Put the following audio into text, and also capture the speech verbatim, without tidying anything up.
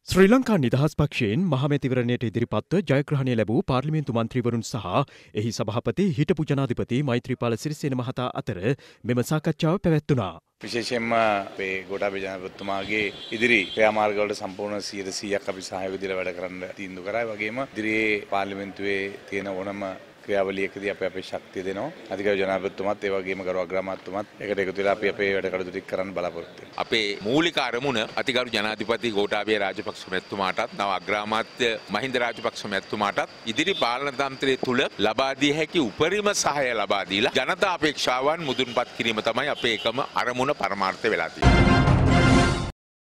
ශ්‍රී ලංකා නිදහස් පක්ෂයෙන් මහමැතිවරණයට ඉදිරිපත්ව ජයග්‍රහණය ලැබූ පාර්ලිමේන්තු මන්ත්‍රීවරුන් සහ එහි සභාපති හිටපු ජනාධිපති මෛත්‍රීපාල සිරිසේන මහතා අතර මෙම සාකච්ඡාව පැවැත්වුණා. විශේෂයෙන්ම අපේ ගෝඨාභය ජනාධිපතිතුමාගේ ඉදිරි ක්‍රියාමාර්ගවලට සම්පූර්ණ සියයට සීයක් අපි සහාය විදිහට වැඩ කරන්න තීන්දුව කරා. ඒ වගේම ඉදිරියේ පාර්ලිමේන්තුවේ තියෙන ඕනම ක්‍රියාවලියකදී අපි අපේ ශක්තිය දෙනවා. අධිකාරී ජනාධිපතිතුමත් ඒ වගේම ගරු අග්‍රාමාත්‍යතුමත් එකට එකතු වෙලා අපි අපේ වැඩ කටයුතු ටික කරන්න බලාපොරොත්තු වෙනවා. අපේ මූලික අරමුණ අධිකාරී ජනාධිපති ගෝඨාභය රාජපක්ෂ මැතිතුමාටත් නව අග්‍රාමාත්‍ය මහින්ද රාජපක්ෂ මැතිතුමාටත් ඉදිරි පාලන තන්ත්‍රය තුල ලබා දිය හැකි උපරිම සහාය ලබා දීලා ජනතා අපේක්ෂාවන් මුදුන්පත් කිරීම තමයි අපේ එකම අරමුණ පරමාර්ථය වෙලා තියෙන්නේ.